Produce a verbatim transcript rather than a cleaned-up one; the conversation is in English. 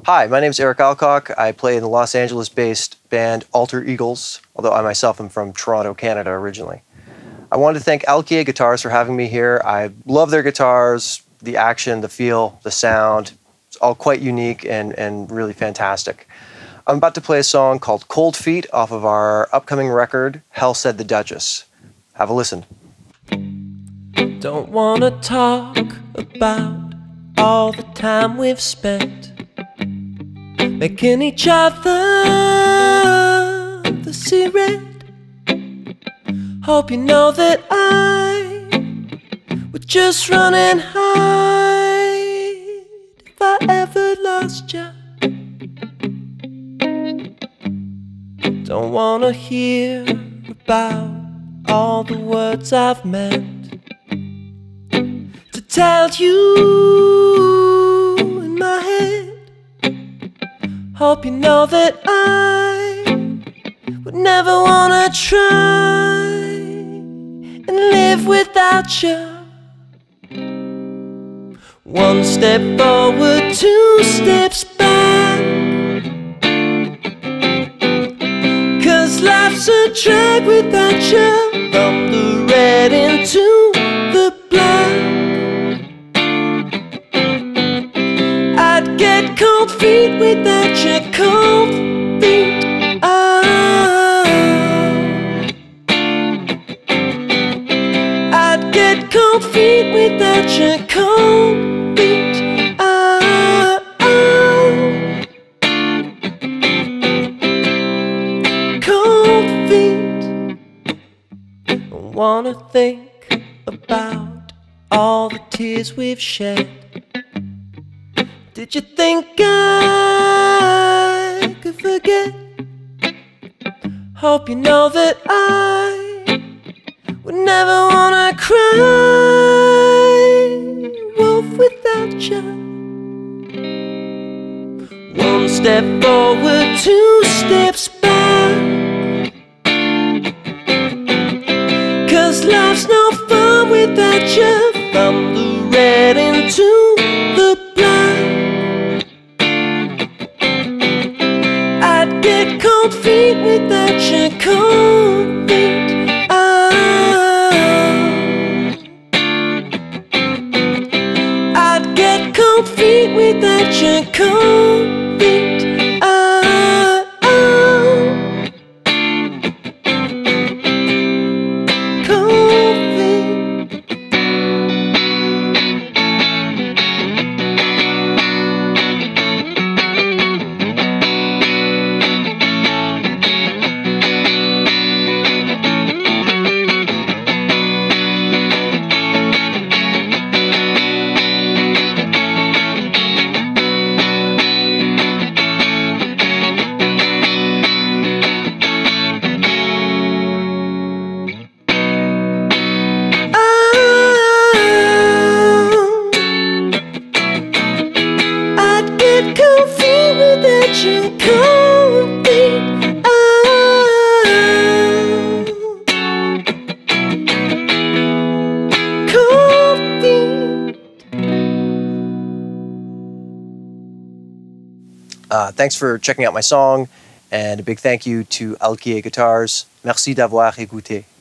Hi, my name is Erik Alcock. I play in the Los Angeles-based band Alter Eagles, although I myself am from Toronto, Canada originally. I wanted to thank Alquier Guitars for having me here. I love their guitars, the action, the feel, the sound. It's all quite unique and, and really fantastic. I'm about to play a song called Cold Feet off of our upcoming record, Hell Said the Duchess. Have a listen. Don't wanna talk about all the time we've spent making each other the sea red. Hope you know that I would just run and hide if I ever lost you. Don't wanna hear about all the words I've meant to tell you in my head. Hope you know that I would never wanna try and live without you. One step forward, two steps back, 'cause life's a drag without you. From the red into the black, I'd get cold feet without your cold feet. Oh, I'd get cold feet without your cold feet. Oh, oh. Cold feet. I wanna think about all the tears we've shed. Did you think I could forget? Hope you know that I would never wanna cry wolf without you. One step forward, two steps back, 'cause life's no fun without you. From the red into the black, I'd get cold feet without your cold feet. Oh, I'd get cold feet without your cold feet. Oh, oh. Cold feet. Uh, thanks for checking out my song, and a big thank you to Alquier Guitars. Merci d'avoir écouté.